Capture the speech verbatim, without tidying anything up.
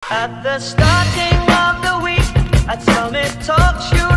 At the starting of the week, at Summit Talks, you